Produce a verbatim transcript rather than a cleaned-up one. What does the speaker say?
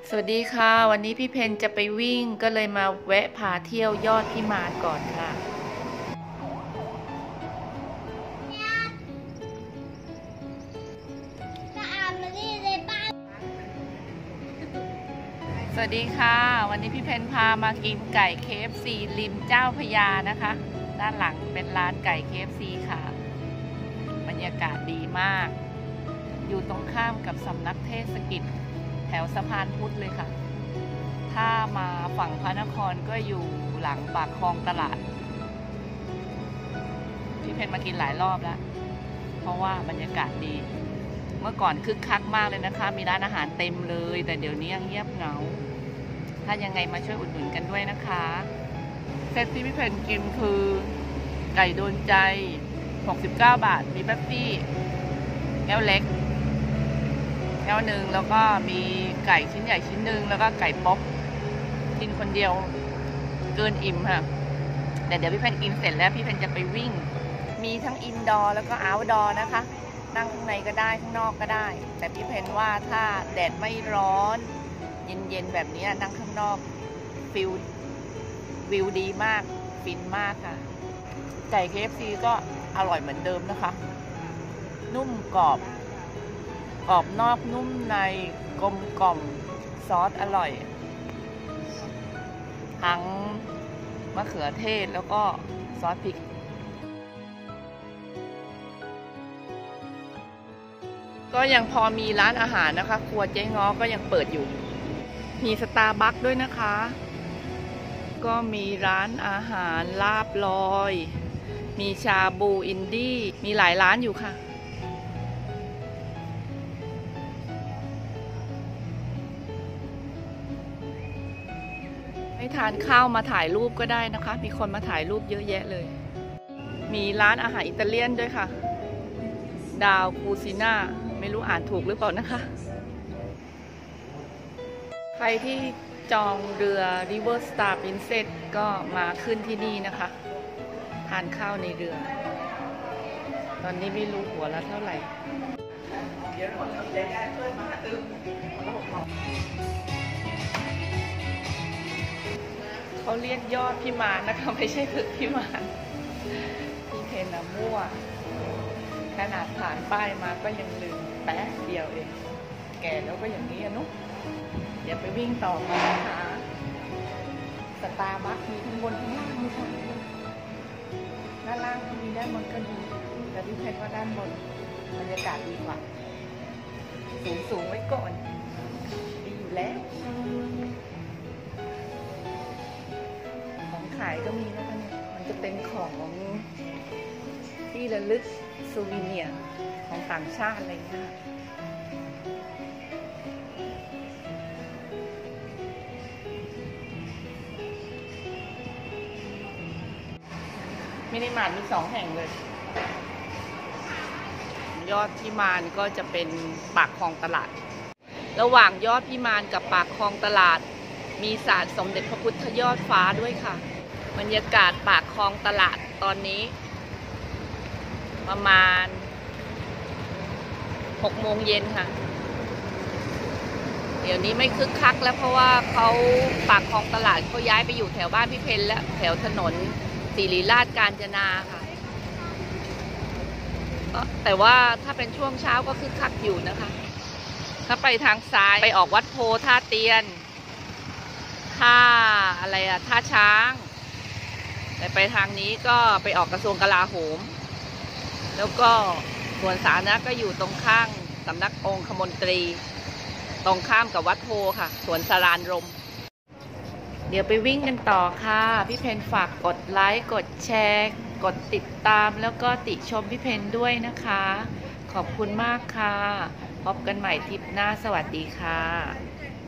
สวัสดีค่ะวันนี้พี่เพนจะไปวิ่งก็เลยมาแวะพาเที่ยวยอดพิมานก่อนค่ะสวัสดีค่ะวันนี้พี่เพนพามากินไก่ เค เอฟ ซี ริมเจ้าพระยานะคะด้านหลังเป็นร้านไก่ เค เอฟ ซี ค่ะบรรยากาศดีมากอยู่ตรงข้ามกับสำนักเทศกิจแถวสะพานพุทธเลยค่ะถ้ามาฝั่งพระนครก็อยู่หลังปากคลองตลาดพี่เพนมากินหลายรอบแล้วเพราะว่าบรรยากาศดีเมื่อก่อนคึกคักมากเลยนะคะมีร้านอาหารเต็มเลยแต่เดี๋ยวนี้เงียบเหงาถ้ายังไงมาช่วยอุดหนุนกันด้วยนะคะเซตที่พี่เพนกินคือไก่โดนใจหกสิบเก้าบาทมีแป๊บซี่แก้วเล็กแก้วหนึ่งแล้วก็มีไก่ชิ้นใหญ่ชิ้นหนึ่งแล้วก็ไก่ป๊อกกินคนเดียวเกินอิ่มค่ะแต่เดี๋ยวพี่เพนกินเสร็จแล้วพี่เพนจะไปวิ่งมีทั้งอินดอร์แล้วก็เอาท์ดอร์นะคะนั่งข้างในก็ได้ข้างนอกก็ได้แต่พี่เพนว่าถ้าแดดไม่ร้อนเย็นๆแบบนี้นั่งข้างนอกฟิลวิวดีมากฟินมากค่ะไก่ เค เอฟ ซี ก็อร่อยเหมือนเดิมนะคะนุ่มกรอบกรอบนอกนุ่มในกลมกล่อมซอสอร่อยทั้งมะเขือเทศแล้วก็ซอสพริกก็ยังพอมีร้านอาหารนะคะครัวเจ๊ง้อก็ยังเปิดอยู่มีสตาร์บัคด้วยนะคะก็มีร้านอาหารลาบลอยมีชาบูอินดี้มีหลายร้านอยู่ค่ะให้ทานข้าวมาถ่ายรูปก็ได้นะคะมีคนมาถ่ายรูปเยอะแยะเลยมีร้านอาหารอิตาเลียนด้วยค่ะดาวคูซิน่าไม่รู้อ่านถูกหรือเปล่านะคะใครที่จองเรือ River Star Princess ก็มาขึ้นที่นี่นะคะทานข้าวในเรือตอนนี้ไม่รู้หัวละเท่าไหร่เขาเรียกยอดพิมานนะคะไม่ใช่ตึกพิมานพี่เพนนะมั่วขนาดผ่านป้ายมาก็ยังลืมแป๊บเดียวเองแก่แล้วก็อย่างนี้นุ๊กเดี๋ยวไปวิ่งต่อมานะคะสตาร์บัคมีทั้งบนทั้งล่างมีค่ะด้านล่างก็มีด้านบนก็มีแต่พี่เพนว่าด้านบนบรรยากาศดีกว่าสูงสูงไว้ก่อนดีอยู่แล้วของขายก็มีนะคะเนี่ยมันจะเป็นของที่ระลึกซูวิเนียร์ของต่างชาติอะไรเงี้ยมินิมาร์ทมีสองแห่งเลยยอดพิมานก็จะเป็นปากคลองตลาดระหว่างยอดพิมานกับปากคลองตลาดมีศาลสมเด็จพระพุทธยอดฟ้าด้วยค่ะบรรยากาศปากคลองตลาดตอนนี้ประมาณหกโมงเย็นค่ะเดี๋ยวนี้ไม่คึกคักแล้วเพราะว่าเขาปากคลองตลาดเขาย้ายไปอยู่แถวบ้านพี่เพนแล้วแถวถนนศิริราชกาญจนาค่ะแต่ว่าถ้าเป็นช่วงเช้าก็คึกคักอยู่นะคะถ้าไปทางซ้ายไปออกวัดโพท่าเตียนท่าอะไรอะท่าช้างแต่ไปทางนี้ก็ไปออกกระทรวงกลาโหมแล้วก็สวนสาธารณะก็อยู่ตรงข้างสำนักองคมนตรีตรงข้ามกับวัดโพค่ะสวนสารานรมเดี๋ยวไปวิ่งกันต่อค่ะพี่เพนฝากกดไลค์กดแชร์กดติดตามแล้วก็ติชมพี่เพนด้วยนะคะขอบคุณมากค่ะพบกันใหม่ทริปหน้าสวัสดีค่ะ